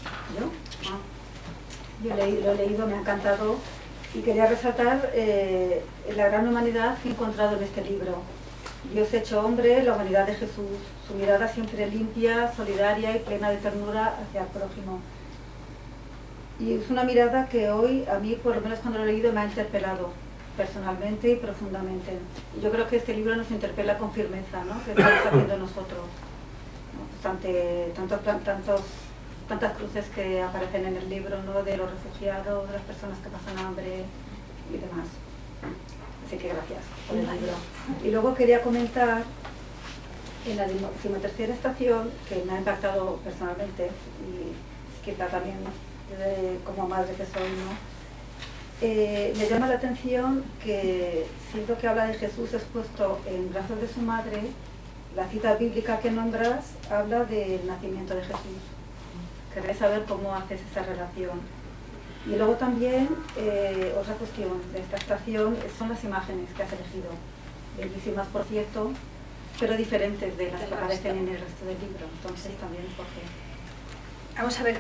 yo lo he leído, me ha encantado y quería resaltar la gran humanidad que he encontrado en este libro. Dios hecho hombre, la humanidad de Jesús, su mirada siempre limpia, solidaria y plena de ternura hacia el prójimo. Y es una mirada que hoy, a mí, por lo menos cuando lo he leído, me ha interpelado personalmente y profundamente. Y yo creo que este libro nos interpela con firmeza, ¿no? Que estamos haciendo nosotros, ¿no? Ante tantas cruces que aparecen en el libro, ¿no? De los refugiados, de las personas que pasan hambre y demás. Así que gracias por el libro. Y luego quería comentar en la 13ª estación, que me ha impactado personalmente y quizá también como madre que soy, ¿no? Me llama la atención que siento que habla de Jesús expuesto en brazos de su madre. La cita bíblica que nombras habla del nacimiento de Jesús. Querré saber cómo haces esa relación. Y luego también, otra cuestión de esta estación son las imágenes que has elegido, bellísimas por cierto, pero diferentes de las que aparecen en el resto del libro. Entonces también, Jorge. Vamos a ver,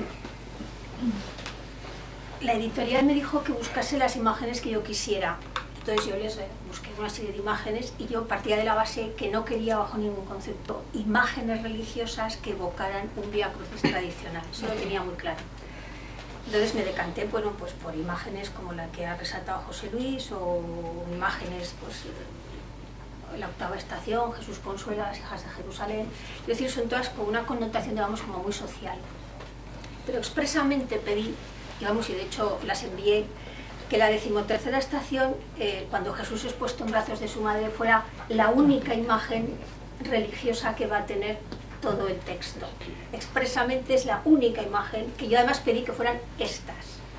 la editorial me dijo que buscase las imágenes que yo quisiera. Entonces yo les busqué una serie de imágenes y yo partía de la base que no quería bajo ningún concepto imágenes religiosas que evocaran un Vía Crucis tradicional. Eso lo tenía muy claro. Entonces me decanté, bueno, pues por imágenes como la que ha resaltado José Luis o imágenes, pues la 8ª estación, Jesús consuela a las hijas de Jerusalén. Es decir, son todas con una connotación, digamos, como muy social. Pero expresamente pedí, digamos, y de hecho las envié, que la 13ª estación, cuando Jesús es puesto en brazos de su madre, fuera la única imagen religiosa que va a tener todo el texto. Expresamente es la única imagen, que yo además pedí que fueran estas.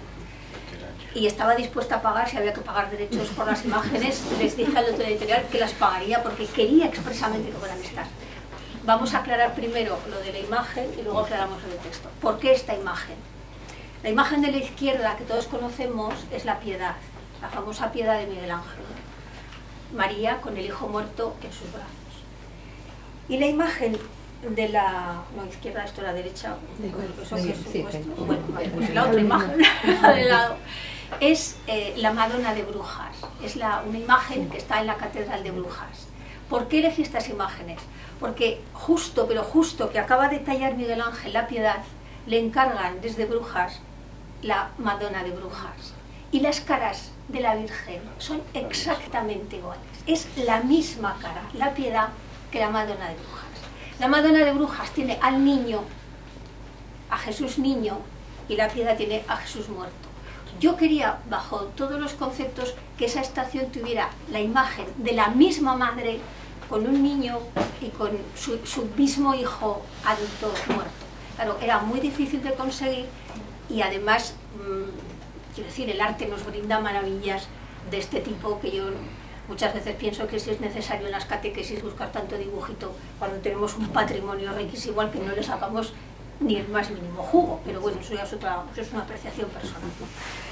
Y estaba dispuesta a pagar, si había que pagar derechos por las imágenes, les dije al otro editorial que las pagaría porque quería expresamente que fueran estas. Vamos a aclarar primero lo de la imagen y luego aclaramos lo del texto. ¿Por qué esta imagen? La imagen de la izquierda que todos conocemos es la piedad, la famosa piedad de Miguel Ángel. María con el hijo muerto en sus brazos. Y la imagen de la izquierda, esto la derecha, eso que es bueno, pues la otra imagen, la de lado, es la Madonna de Brujas. Es una imagen que está en la Catedral de Brujas. ¿Por qué elegí estas imágenes? Porque justo que acaba de tallar Miguel Ángel la piedad, le encargan desde Brujas la Madonna de Brujas. Y las caras de la Virgen son exactamente iguales. Es la misma cara, la piedad, que la Madonna de Brujas. La Madonna de Brujas tiene al niño, a Jesús niño, y la piedad tiene a Jesús muerto. Yo quería, bajo todos los conceptos, que esa estación tuviera la imagen de la misma madre con un niño y con su mismo hijo adulto muerto. Claro, era muy difícil de conseguir y además, quiero decir, el arte nos brinda maravillas de este tipo que yo muchas veces pienso que si es necesario en las catequesis buscar tanto dibujito cuando tenemos un patrimonio riquísimo al que no le sacamos ni el más mínimo jugo, pero bueno, eso ya es una apreciación personal.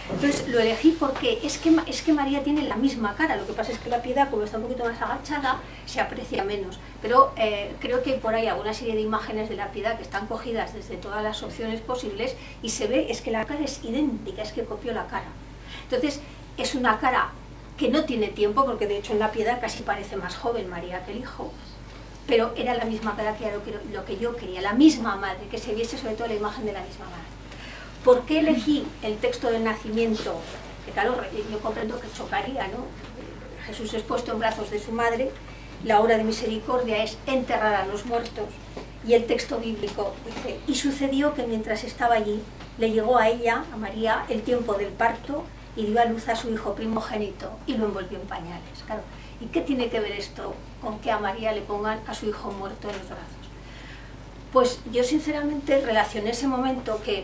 Entonces lo elegí porque es que María tiene la misma cara, lo que pasa es que la Piedad, como está un poquito más agachada, se aprecia menos. Pero creo que por ahí hay una serie de imágenes de la Piedad que están cogidas desde todas las opciones posibles y se ve, es que la cara es idéntica, es que copió la cara. Entonces es una cara que no tiene tiempo, porque de hecho en la Piedad casi parece más joven María que el hijo, pero era la misma cara que era lo que yo quería, la misma madre, que se viese sobre todo la imagen de la misma madre. ¿Por qué elegí el texto del nacimiento? Que claro, yo comprendo que chocaría, ¿no? Jesús es puesto en brazos de su madre, la obra de misericordia es enterrar a los muertos, y el texto bíblico dice, y sucedió que mientras estaba allí, le llegó a ella, a María, el tiempo del parto, y dio a luz a su hijo primogénito y lo envolvió en pañales. Claro, ¿y qué tiene que ver esto con que a María le pongan a su hijo muerto en los brazos? Pues yo sinceramente relacioné ese momento que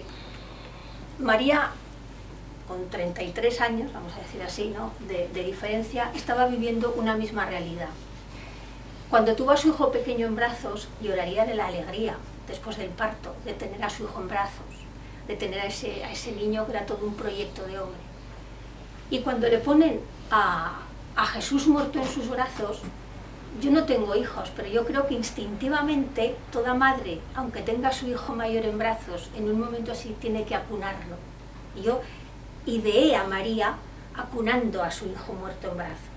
María, con 33 años, vamos a decir así, ¿no?, de diferencia, estaba viviendo una misma realidad. Cuando tuvo a su hijo pequeño en brazos, lloraría de la alegría después del parto, de tener a su hijo en brazos, de tener a ese niño que era todo un proyecto de hombre. Y cuando le ponen a Jesús muerto en sus brazos, yo no tengo hijos, pero yo creo que instintivamente toda madre, aunque tenga a su hijo mayor en brazos, en un momento así tiene que acunarlo. Y yo ideé a María acunando a su hijo muerto en brazos.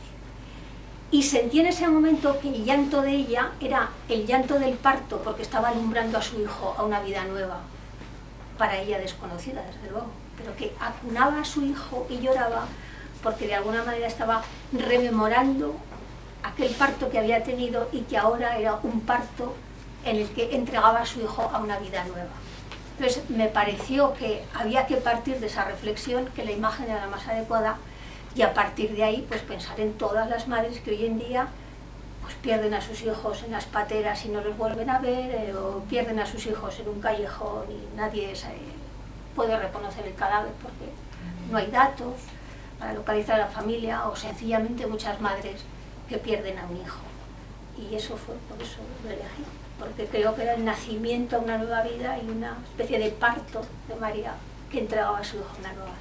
Y sentí en ese momento que el llanto de ella era el llanto del parto, porque estaba alumbrando a su hijo a una vida nueva, para ella desconocida, desde luego, pero que acunaba a su hijo y lloraba porque de alguna manera estaba rememorando aquel parto que había tenido y que ahora era un parto en el que entregaba a su hijo a una vida nueva. Entonces me pareció que había que partir de esa reflexión, que la imagen era la más adecuada, y a partir de ahí pues pensar en todas las madres que hoy en día pues pierden a sus hijos en las pateras y no los vuelven a ver, o pierden a sus hijos en un callejón y nadie puede reconocer el cadáver porque no hay datos para localizar a la familia, o sencillamente muchas madres que pierden a un hijo. Y eso fue, por eso lo elegí, porque creo que era el nacimiento a una nueva vida y una especie de parto de María que entregaba a su hijo una nueva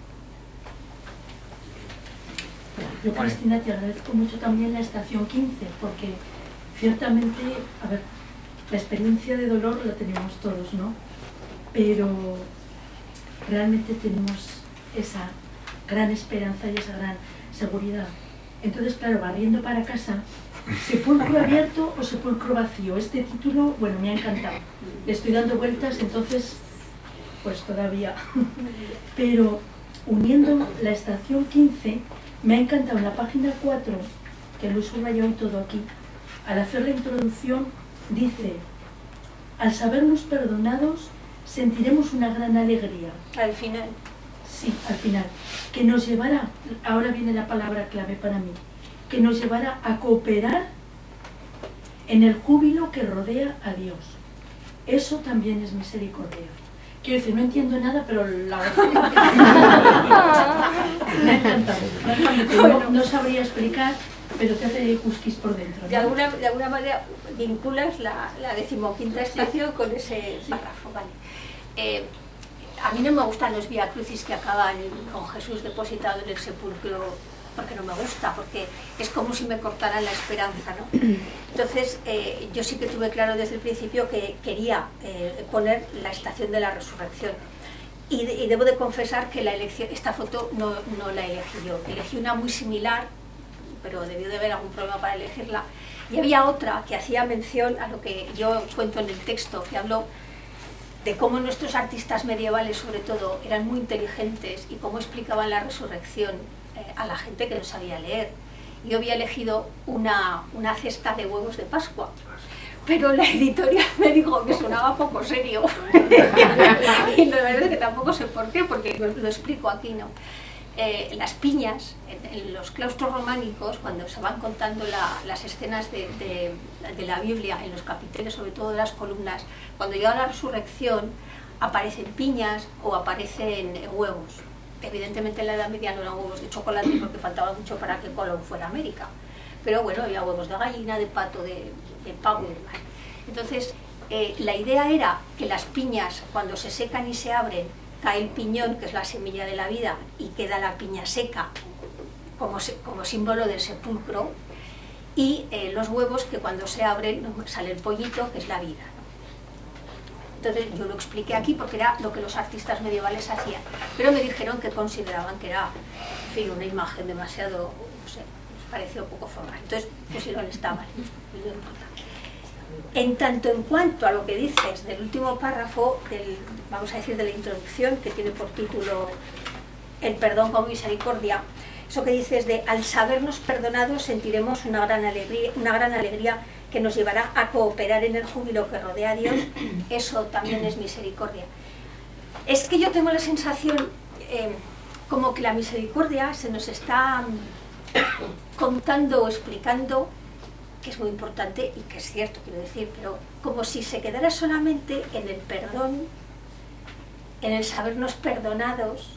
vida. Yo, Cristina, te agradezco mucho también la estación 15, porque ciertamente, a ver, la experiencia de dolor la tenemos todos, ¿no? Pero realmente tenemos esa gran esperanza y esa gran seguridad. Entonces, claro, barriendo para casa, sepulcro abierto o sepulcro vacío. Este título, bueno, me ha encantado. Le estoy dando vueltas, entonces, pues todavía. Pero uniendo la estación 15, me ha encantado en la página 4, que lo he subrayado todo aquí, al hacer la introducción, dice, al sabernos perdonados, sentiremos una gran alegría. Al final. Sí, al final. Que nos llevará, ahora viene la palabra clave para mí, que nos llevará a cooperar en el júbilo que rodea a Dios. Eso también es misericordia. Quiero decir, no entiendo nada, pero la oración me ha encantado. No sabría explicar, pero te hace cusquis por dentro, ¿no? De alguna manera vinculas la 15ª estación con ese párrafo, ¿vale? A mí no me gustan los Vía Crucis que acaban con Jesús depositado en el sepulcro, porque no me gusta, porque es como si me cortaran la esperanza, ¿no? Entonces, yo sí que tuve claro desde el principio que quería poner la estación de la resurrección. Y debo de confesar que esta foto no la elegí yo. Elegí una muy similar, pero debió de haber algún problema para elegirla. Y había otra que hacía mención a lo que yo cuento en el texto, que habló de cómo nuestros artistas medievales, sobre todo, eran muy inteligentes y cómo explicaban la resurrección a la gente que no sabía leer. Yo había elegido una cesta de huevos de Pascua, pero la editorial me dijo que sonaba poco serio. Y la verdad es que tampoco sé por qué, porque lo explico aquí, ¿no? Las piñas, en los claustros románicos, cuando se van contando las escenas de la Biblia, en los capiteles, sobre todo de las columnas, cuando llega la resurrección, aparecen piñas o aparecen huevos. Evidentemente en la Edad Media no eran huevos de chocolate porque faltaba mucho para que Colón fuera a América. Pero bueno, había huevos de gallina, de pato, de pavo y demás. Entonces, la idea era que las piñas, cuando se secan y se abren, cae el piñón, que es la semilla de la vida, y queda la piña seca como símbolo del sepulcro, y los huevos que cuando se abren sale el pollito, que es la vida. Entonces yo lo expliqué aquí porque era lo que los artistas medievales hacían, pero me dijeron que consideraban que era, en fin, una imagen demasiado, no sé, les pareció poco formal. Entonces pusieron esta, vale, no importa. En tanto en cuanto a lo que dices del último párrafo, vamos a decir de la introducción, que tiene por título El perdón con misericordia, eso que dices de al sabernos perdonados sentiremos una gran alegría que nos llevará a cooperar en el júbilo que rodea a Dios, eso también es misericordia. Es que yo tengo la sensación como que la misericordia se nos está contando o explicando, que es muy importante y que es cierto, quiero decir, pero como si se quedara solamente en el perdón, en el sabernos perdonados,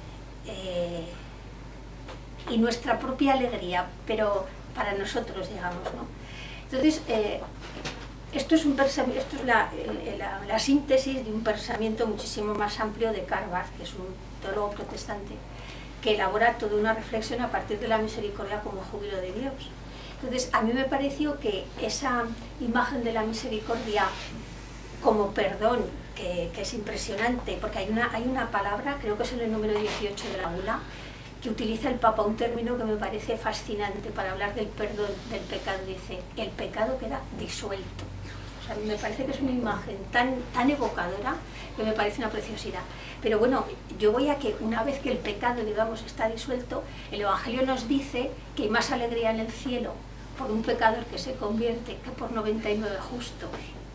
y nuestra propia alegría, pero para nosotros, digamos, ¿no? Entonces, esto es la síntesis de un pensamiento muchísimo más amplio de Karl Barth, que es un teólogo protestante, que elabora toda una reflexión a partir de la misericordia como júbilo de Dios. Entonces, a mí me pareció que esa imagen de la misericordia como perdón, que es impresionante, porque hay una palabra, creo que es en el número 18 de la bula, que utiliza el Papa un término que me parece fascinante para hablar del perdón del pecado. Dice, el pecado queda disuelto. O sea, me parece que es una imagen tan evocadora que me parece una preciosidad. Pero bueno, yo voy a que una vez que el pecado, digamos, está disuelto, el Evangelio nos dice que hay más alegría en el cielo por un pecador que se convierte que por 99 justos.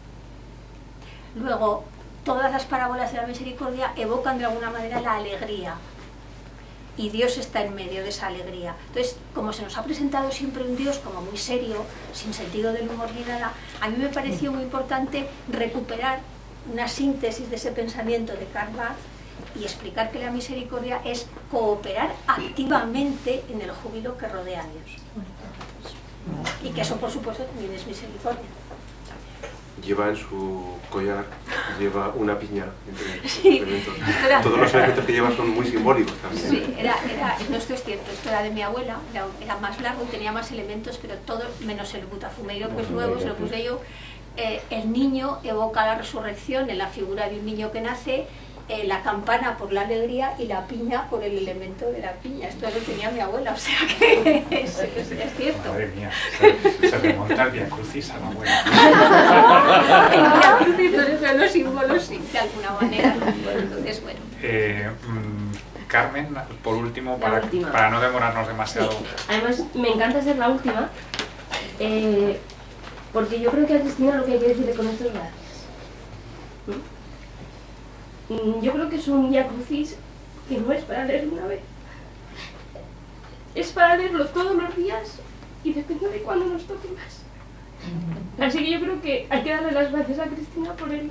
Luego, todas las parábolas de la misericordia evocan de alguna manera la alegría, y Dios está en medio de esa alegría. Entonces, como se nos ha presentado siempre un Dios como muy serio, sin sentido del humor ni nada, a mí me pareció muy importante recuperar una síntesis de ese pensamiento de Karl Barth y explicar que la misericordia es cooperar activamente en el júbilo que rodea a Dios. Y que eso, por supuesto, también es misericordia. Lleva en su collar, lleva una piña entre los Sí, elementos. Todos los elementos que lleva son muy simbólicos también. Sí, no, esto es cierto, esto era de mi abuela, era más largo y tenía más elementos, pero todo, menos el butafumeiro, que es nuevo, se lo puse yo. El niño evoca la resurrección en la figura de un niño que nace, la campana por la alegría y la piña por el elemento de la piña. Esto lo tenía mi abuela, o sea que es cierto. Madre mía, se remonta al Via Crucis a la abuela. El Via Crucis no son los símbolos, sí, de alguna manera. Entonces, bueno. Carmen, por último, para no demorarnos demasiado. Sí. Además, me encanta ser la última, porque yo creo que a Cristina lo que hay que decirle con esto es gracias. Yo creo que es un Via Crucis que no es para leerlo una vez. Es para leerlo todos los días y depende de cuándo nos toque más. Así que yo creo que hay que darle las gracias a Cristina por el...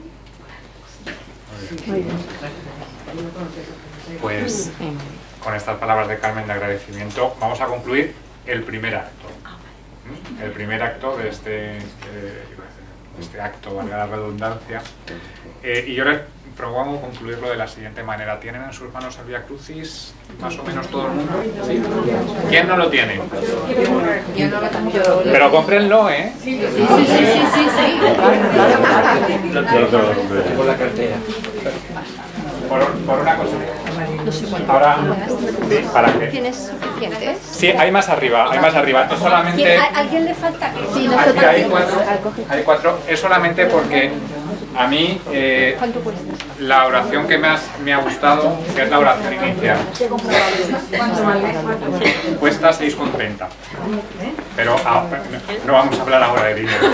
Pues con estas palabras de Carmen de agradecimiento vamos a concluir el primer acto. El primer acto de este acto, valga la redundancia. Y yo les propongo concluirlo de la siguiente manera. ¿Tienen en sus manos el Via Crucis más o menos todo el mundo? ¿Sí? ¿Quién no lo tiene? Yo no lo tengo. Pero cómprenlo, ¿eh? Sí. Por la cartera. Por una cosa. Ahora, sí, ¿para qué? ¿Tienes suficientes? Sí, hay más arriba, hay más arriba. Es solamente... ¿A alguien le falta? Sí, Aquí hay cuatro. Es solamente porque a mí ¿Cuánto cuesta? la oración que más me ha gustado es la oración inicial. Cuesta 6,30. Pero no vamos a hablar ahora de dinero.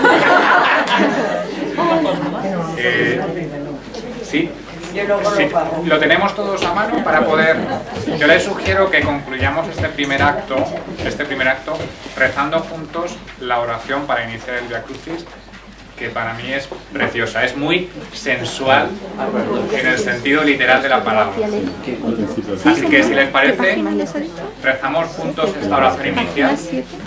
Sí. Sí, lo tenemos todos a mano para poder... Yo les sugiero que concluyamos este primer acto rezando juntos la oración para iniciar el Via Crucis, que para mí es preciosa, es muy sensual en el sentido literal de la palabra. Así que si les parece, rezamos juntos esta oración inicial.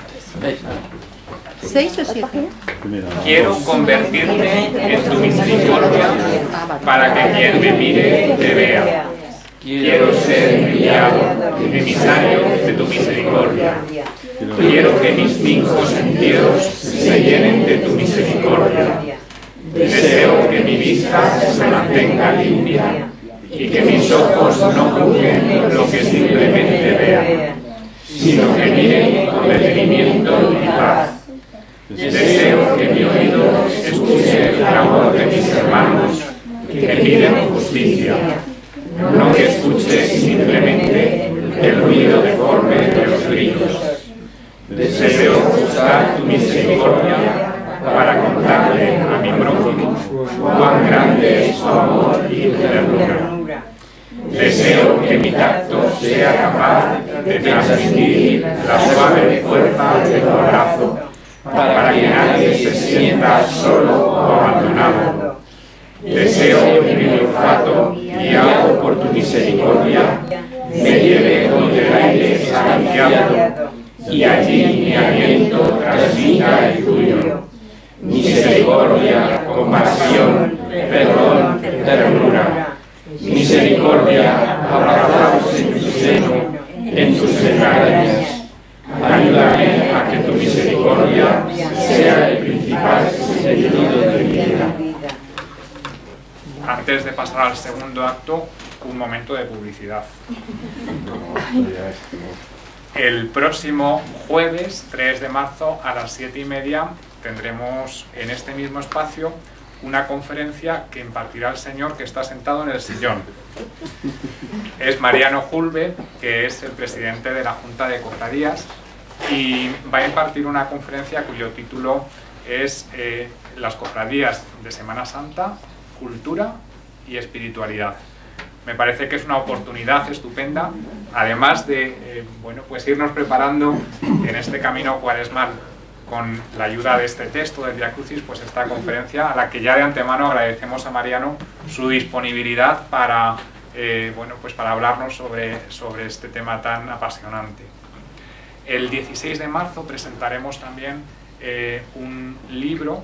6 o 7. Quiero convertirme en tu misericordia para que quien me mire te vea. quiero ser enviado, emisario de tu misericordia. Quiero que mis 5 sentidos se llenen de tu misericordia. Deseo que mi vista se mantenga limpia y que mis ojos no juzguen lo que simplemente vean, sino que miren con detenimiento y paz. Deseo que mi oído escuche el clamor de mis hermanos que piden justicia, no que escuche simplemente el ruido deforme de los gritos. Deseo buscar tu misericordia para contarle a mi prójimo cuán grande es tu amor y tu ternura. Deseo que mi tacto sea capaz de transmitir la suave fuerza de tu abrazo, para que nadie se sienta solo o abandonado. Deseo que mi olfato, guiado por tu misericordia, me lleve donde el aire está limpiado, y allí mi aliento transmita el tuyo. Misericordia, compasión, perdón, ternura. Misericordia, abrazados en tu seno, en tus entrañas. Ayúdame a que tu misericordia sea el principal sentido de mi vida. Antes de pasar al segundo acto, un momento de publicidad. El próximo jueves 3 de marzo a las 7:30 tendremos en este mismo espacio una conferencia que impartirá el señor que está sentado en el sillón. Es Mariano Julve, que es el presidente de la Junta de Cofradías, y va a impartir una conferencia cuyo título es Las cofradías de Semana Santa, cultura y espiritualidad. Me parece que es una oportunidad estupenda, además de bueno, pues irnos preparando en este camino cuaresmal con la ayuda de este texto del Vía Crucis, pues esta conferencia, a la que ya de antemano agradecemos a Mariano su disponibilidad para, bueno, pues para hablarnos sobre este tema tan apasionante. El 16 de marzo presentaremos también un libro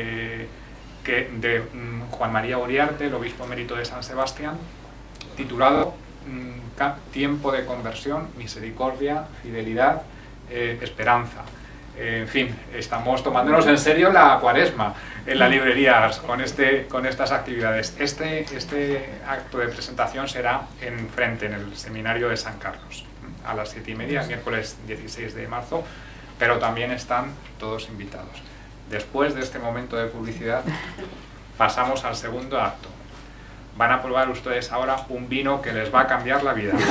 de Juan María Uriarte, el obispo emérito de San Sebastián, titulado Tiempo de conversión, misericordia, fidelidad, esperanza. En fin, estamos tomándonos en serio la cuaresma en la librería con estas actividades. Este acto de presentación será enfrente, en el seminario de San Carlos, a las 7:30, miércoles 16 de marzo, pero también están todos invitados. Después de este momento de publicidad, pasamos al segundo acto. Van a probar ustedes ahora un vino que les va a cambiar la vida.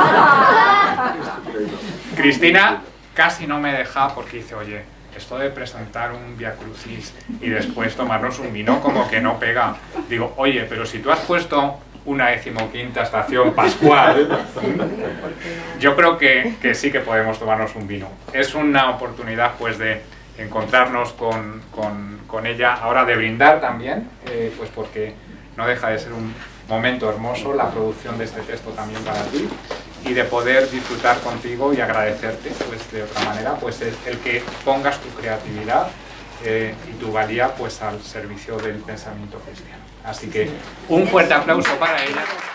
Cristina casi no me deja porque dice, oye, esto de presentar un Vía Crucis y después tomarnos un vino como que no pega. Digo, oye, pero si tú has puesto una 15ª estación pascual, yo creo que sí que podemos tomarnos un vino. Es una oportunidad pues de encontrarnos con ella, ahora de brindar también, pues porque no deja de ser un momento hermoso la producción de este texto también para ti, y de poder disfrutar contigo y agradecerte pues de otra manera pues el que pongas tu creatividad y tu valía pues al servicio del pensamiento cristiano. Así que un fuerte aplauso para ella.